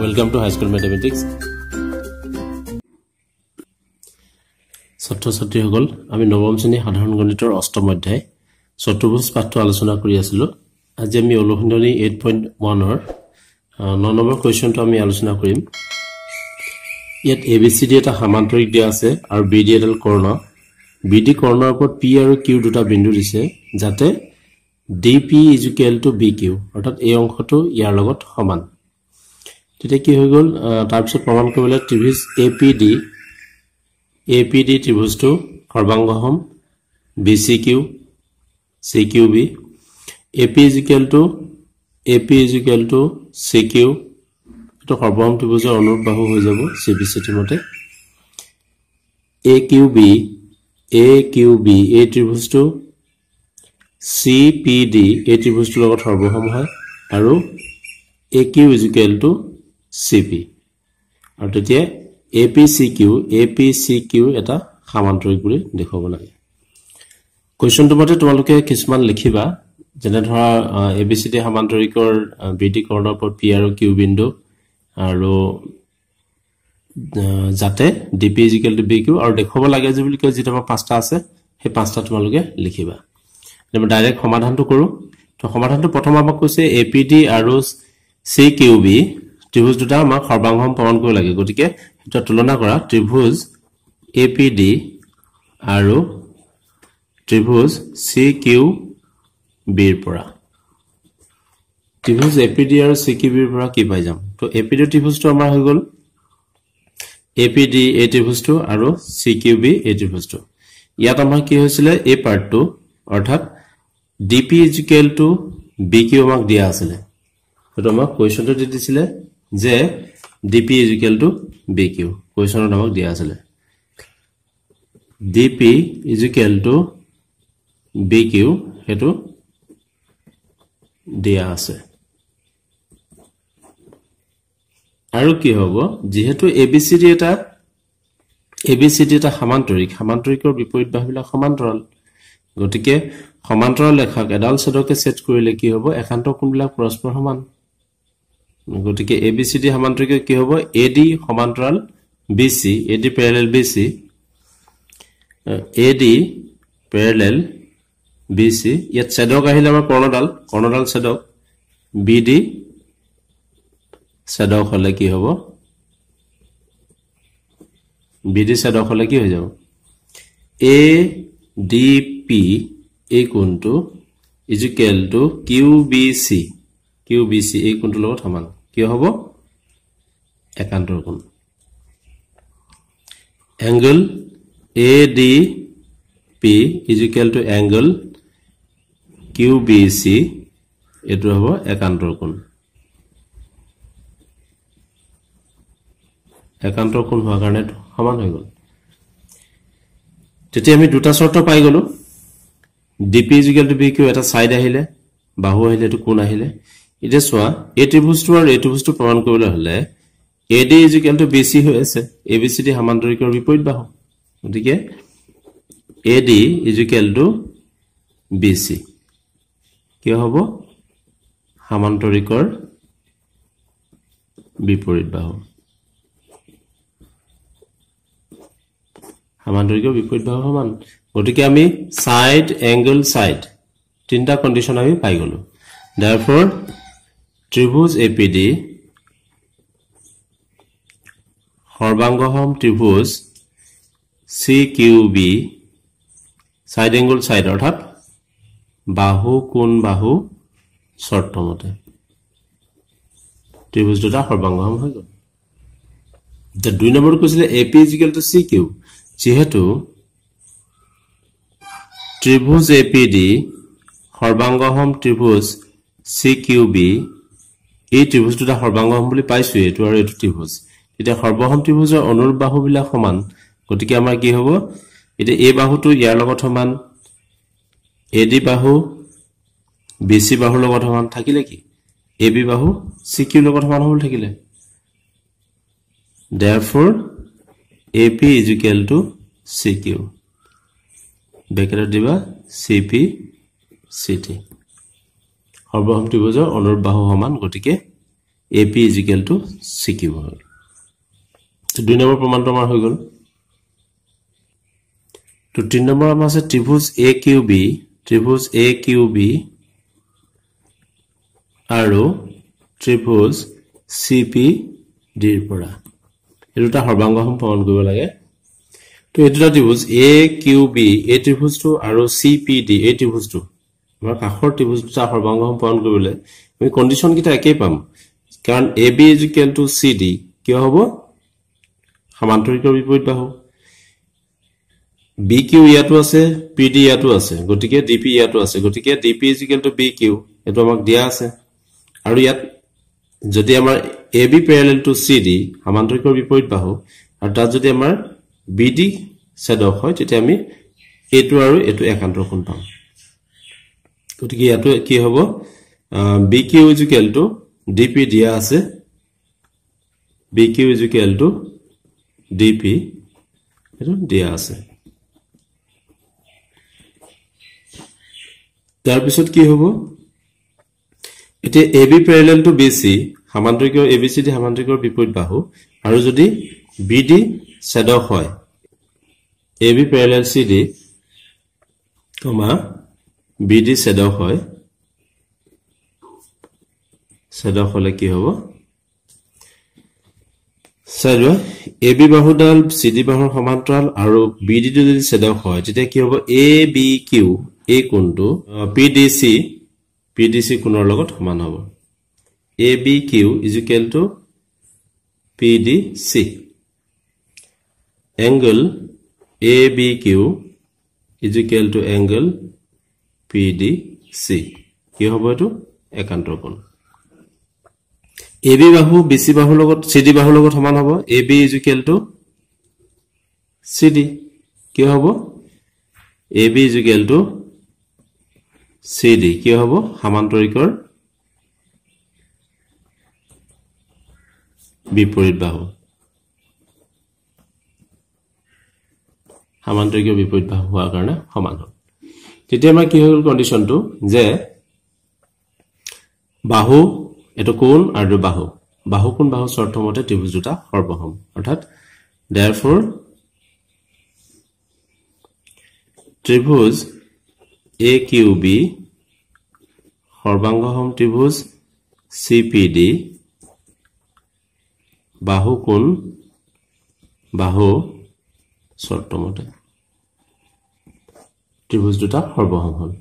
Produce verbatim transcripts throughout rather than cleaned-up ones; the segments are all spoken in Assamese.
Welcome to High School Mathematics. ছাত্ৰ ছাত্ৰীসকল আমি নৱম শ্ৰেণী সাধাৰণ গণিতৰ অষ্টম অধ্যায় চতুৰ্ভুজ পাঠটো আলোচনা কৰি আছিলো। আজি আমি অনুশীলনী eight point one ৰ নয় নম্বৰ কোৱেশ্চনটো আমি আলোচনা কৰিম। ইয়াত A B C D এটা সমান্তৰিক দিয়া আছে আৰু B D এডাল কৰ্ণ। B D কৰ্ণৰ ওপৰত P আৰু Q দুটা বিন্দু দিছে যাতে D P = B Q অৰ্থাৎ এই অংশটো ইয়াৰ লগত সমান। তেতিয়া কি হৈ গল তাৰ পিছত প্ৰমাণ কৰিবলৈ ত্ৰিভুজ A P D A P D ত্ৰিভুজটো সৰ্বাংগহম B C Q C Q B A P A P C Q এটো সৰ্বহম ত্ৰিভুজৰ অনুৰূপ বাহু হৈ যাব C B C মতে A Q B A Q B এই ত্ৰিভুজটো C P D এই ত্ৰিভুজটোৰ লগত সৰ্বহম হয় আৰু A Q C P আৰু তেতিয়া A P C Q A P C Q এটা সমান্তৰিক বুলি দেখাব লাগে। কোৱেশ্চনটো মতে তোমালোকে কিছুমান লিখিবা যেনে ধৰা A B C D সমান্তৰিকৰ B D কৰ্ণৰ ওপৰত P আৰু Q বিন্দু আৰু যাতে D P = B Q আৰু দেখাব লাগে যে বুলি কয় যেটা পাঁচটা আছে সেই পাঁচটা তোমালোকে লিখিবা। আমি ডাইৰেক্ট সমাধানটো কৰো। তো সমাধানটো প্ৰথম আমাক কৈছে A P D আৰু C Q B ত্ৰিভুজ দুটা আমাক সৰ্বাংগহম প্ৰমাণ কৰিব লাগে। গতিকে এটা তুলনা কৰা ত্ৰিভুজ A P D আৰু ত্ৰিভুজ C Q B ৰ পৰা ত্ৰিভুজ A P D আৰু C Q B ৰ পৰা কি পাই যাম। তো A P D ত্ৰিভুজটো আমাৰ হৈ গল A P D এই ত্ৰিভুজটো আৰু C Q B এই ত্ৰিভুজটো। ইয়াত আমাৰ কি হৈছিল এই পাৰ্টটো অৰ্থাৎ D P = B Q আমাক দিয়া আছিল। তো আমাক কোৱেশ্চনটো দি দিছিল যে D P = B Q কোৱেশ্চনত আমাক দিয়া আছিল D P = B Q হেতু দিয়া আছে। আৰু কি হ'ব যেহেতু A B C D এটা A B C D এটা সমান্তৰিক সমান্তৰিকৰ বিপৰীত বাহুবিলাক সমান্তৰাল গতিকে সমান্তৰাল ৰেখাক এডাল ছেদকে ছেদ কৰিলে কি হ'ব একান্ত কোণবিলাক পৰস্পৰ সমান। গতিকে A B C D সমান্তৰিক কি হ'ব A D সমান্তৰাল B C A D parallel B C A D parallel B C ইয়াত ছেদক আহিলে আমাৰ কৰ্ণডাল কৰ্ণডাল ছেদক B D ছেদক হলে কি হ'ব B D ছেদক হলে কি হৈ যাব A D P এই কোণটো = Q B C Q B C এই কোণটোৰ লগত সমান কি হ'ব একান্তৰ কোণ। Angle A D P = angle Q B C এটো হ'ব একান্তৰ কোণ। একান্তৰ কোণ হোৱাৰ কাৰণে সমান হৈ গল। তেতিয়া আমি দুটা শৰ্ত পাই গলো D P = B Q এটা সাইড আহিলে বাহু আহিলে এটো কোণ আহিলে। এতিয়া চোৱা এই ত্ৰিভুজটো আৰু এই ত্ৰিভুজটো প্ৰমাণ কৰিবলৈ হলে A D = B C হৈ আছে A B C D সমান্তৰিকৰ বিপৰীত বাহু গতিকে A D = B C কি হ'ব সমান্তৰিকৰ বিপৰীত বাহু সমান্তৰিকৰ বিপৰীত বাহু সমান। গতিকে আমি সাইড এংগল সাইড তিনটা কন্ডিশন আমি পাই গলো। therefore ত্ৰিভুজ A P D সৰ্বাংগহম ত্ৰিভুজ C Q B side angle side অৰ্থাৎ বাহু কোণ বাহু শৰ্ত মতে ত্ৰিভুজ দুটা সৰ্বাংগহম হৈ গল। এতিয়া দুই নম্বৰ কৈছিল A P = C Q যেহেতু ত্ৰিভুজ A P D সৰ্বাংগহম ত্ৰিভুজ C Q B এই ত্ৰিভুজ দুটা সৰ্বাংগহম বুলি পাইছো এটো আৰু এটো ত্ৰিভুজ এতিয়া সৰ্বহম ত্ৰিভুজৰ অনুৰূপ বাহুবিলাক সমান গতিকে আমাৰ কি হ'ব এতিয়া এই বাহুটো ইয়াৰ লগত সমান A D বাহু B C বাহুৰ লগত সমান থাকিলে কি A B বাহু C Q লগত সমান হ'ব থাকিলে। therefore A P = C Q বেকেটত দিবা C P C T সৰ্বহম ত্ৰিভুজৰ অনুৰূপ বাহু সমান গতিকে A P is equal to C Q হল তো দুই নম্বৰ প্ৰমাণটো আমাৰ হৈ গল তো তিন নম্বৰ আমাৰ আছে ত্ৰিভুজ A Q B ত্ৰিভুজ A Q B আৰু ত্ৰিভুজ C P D ৰ পৰা এটোটা সৰ্বাংগসম প্ৰমাণ কৰিব লাগে তো এটোটা ত্ৰিভুজ A Q B এই ত্ৰিভুজটো আৰু C P D এই ত্ৰিভুজটো আমাৰ কাষৰ ত্ৰিভুজটা সৰ্বাংগসম প্ৰমাণ কৰিবলৈ আমি কন্ডিশন কিটা একেই পাম কাৰণ A B is equal to C D কি হ'ব সমান্তৰিকৰ বিপৰীত বাহু B Q ইয়াতো আছে P D ইয়াতো আছে গতিকে D P ইয়াতো আছে গতিকে D P is equal to B Q এটো আমাক দিয়া আছে আৰু ইয়াত যদি আমাৰ A B parallel to C D সমান্তৰিকৰ বিপৰীত বাহু আৰু তাত যদি আমাৰ B D ছেদক হয় তেতিয়া আমি এটো আৰু এটো একান্তৰ কোণ পাম গতিকে ইয়াতো কি হ'ব B Q is equal to D P দিয়া আছে B Q is equal to D P এটো দিয়া আছে তাৰ পিছত কি হ'ব এতিয়া A B parallel to B C সমান্তৰিকৰ A B C D সমান্তৰিকৰ বিপৰীত বাহু আৰু যদি B D ছেদক হয় A B parallel C D comma B D ছেদক হয় ছেদক হলে কি হ'ব সাইডৰ A B বাহুডাল C D বাহুৰ সমান্তৰাল আৰু B D যদি ছেদক হয় তেতিয়া কি হ'ব A B Q এই কোণটো P D C P D C কোণৰ লগত সমান হ'ব A B Q is equal to P D C angle A B Q is equal to angle P D C কি হ'ব এটো একান্তৰ কোণ A B বাহু B C বাহুৰ লগত C D বাহুৰ লগত সমান হ'ব A B is equal to C D কি হ'ব A B is equal to C D কি হ'ব সমান্তৰিকৰ বিপৰীত বাহু সমান্তৰিকৰ বিপৰীত বাহু হোৱাৰ কাৰণে সমান হ'ল তেতিয়া আমাৰ কি হ'ল কন্ডিশনটো যে বাহু এটো কোণ আৰু বাহু বাহু কোণ বাহু শৰ্ত মতে ত্ৰিভুজ দুটা সৰ্বসম অৰ্থাৎ therefore ত্ৰিভুজ A Q B সৰ্বাংগসম ত্ৰিভুজ C P D বাহু কোণ বাহু শৰ্ত মতে ত্ৰিভুজ দুটা সৰ্বসম হ'ল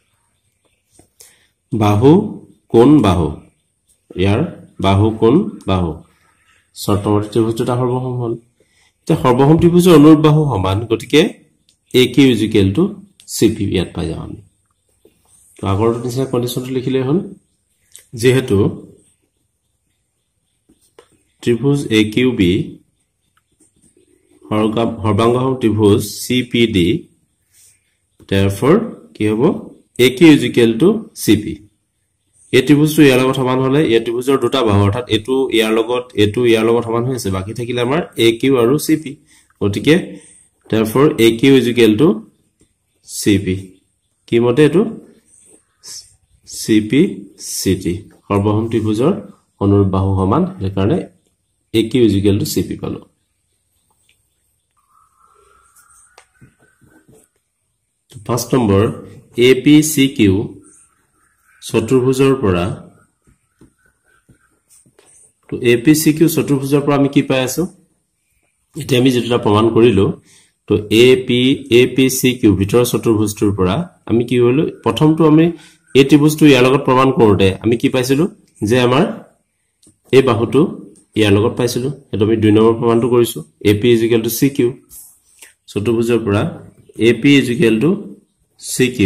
বাহু কোণ বাহু ইয়াৰ বাহু কোণ বাহু শৰ্ত মতে ত্ৰিভুজ দুটা সৰ্বসম হ'ল এতিয়া সৰ্বসম ত্ৰিভুজৰ অনুৰূপ বাহু সমান গতিকে A Q is equal to C P ইয়াত পাই যাম আমি তো আগৰ নিচিনা কন্ডিশনটো লিখিলে হ'ল যেহেতু ত্ৰিভুজ A Q B সৰ্বাংগসম ত্ৰিভুজ C P D therefore কি হ'ব A Q is equal to C P এই ত্ৰিভুজটো ইয়াৰ লগত সমান হলে এই ত্ৰিভুজৰ দুটা বাহু অৰ্থাৎ এটো ইয়াৰ লগত এটো ইয়াৰ লগত সমান হৈছে বাকি থাকিলে আমাৰ A Q আৰু C P গতিকে therefore A Q is equal to C P কি মতে এটো C P C T সৰ্বসম ত্ৰিভুজৰ অনুৰূপ বাহু সমান এৰ কাৰণে A Q is equal to C P পালো পাঁচ নম্বৰ A P C Q চতুৰ্ভুজৰ পৰা তো A P C Q চতুৰ্ভুজৰ পৰা আমি কি পাই আছো এতিয়া আমি যেটা প্ৰমাণ কৰিলো তো A P A P C Q ভিতৰৰ চতুৰ্ভুজটোৰ পৰা আমি কি হলো প্ৰথমটো আমি এই ত্ৰিভুজটো ইয়াৰ লগত প্ৰমাণ কৰোতে আমি কি পাইছিলো যে আমাৰ এই বাহুটো ইয়াৰ লগত পাইছিলো এটো আমি দুই নম্বৰ প্ৰমাণটো কৰিছো A P is equal to C Q চতুৰ্ভুজৰ পৰা A P is equal to C Q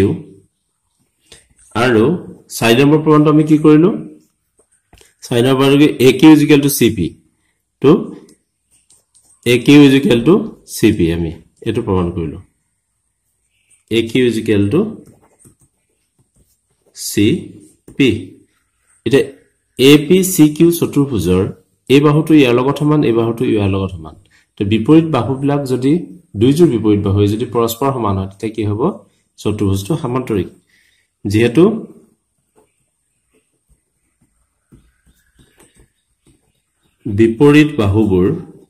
আৰু চাৰি নম্বৰ প্ৰমাণটো আমি কি কৰিলো চাৰি নম্বৰ A Q is equal to C P তো A Q is equal to C P আমি এটো প্ৰমাণ কৰিলো A Q is equal to C P এটা A P C Q চতুৰ্ভুজৰ এই বাহুটো ইয়াৰ লগত সমান এই বাহুটো ইয়াৰ লগত সমান তো বিপৰীত বাহুবিলাক যদি দুইজোৰ বিপৰীত বাহু যদি পৰস্পৰ সমান হয় তেতিয়া কি হ'ব চতুৰ্ভুজটো সমান্তৰিক যেহেতু বিপৰীত বাহুবোৰ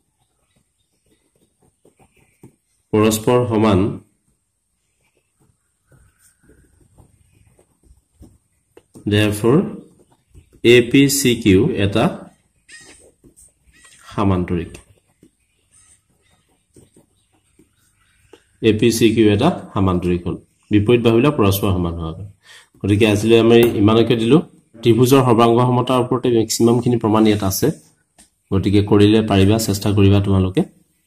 পৰস্পৰ সমান therefore A P C Q এটা সামান্তৰিক A P C Q এটা সামান্তৰিক হ'ল বিপৰীত বাহুবিলাক পৰস্পৰ সমান হোৱা গতিকে আজিলৈ আমি ইমানকে দিলো ত্ৰিভুজৰ সৰ্বাংগ সমতাৰ ওপৰতে ম্যাক্সিমাম খিনি প্ৰমাণ ইয়াত আছে গতিকে কৰিলে পাৰিবা চেষ্টা কৰিবা তোমালোকে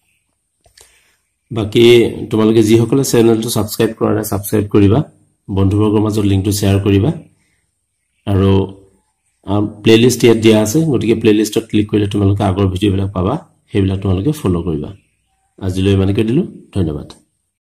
বাকি তোমালোকে যি সকলে চেনেলটো সাবস্ক্ৰাইব কৰা নাই সাবস্ক্ৰাইব কৰিবা বন্ধুবৰ্গৰ মাজত লিংকটো শেয়াৰ কৰিবা আৰু প্লেলিষ্ট ইয়াত দিয়া আছে গতিকে প্লেলিষ্টত ক্লিক কৰিলে তোমালোকে আগৰ ভিডিঅ'বিলাক পাবা সেইবিলাক তোমালোকে ফলো কৰিবা আজিলৈ ইমানকে দিলো ধন্যবাদ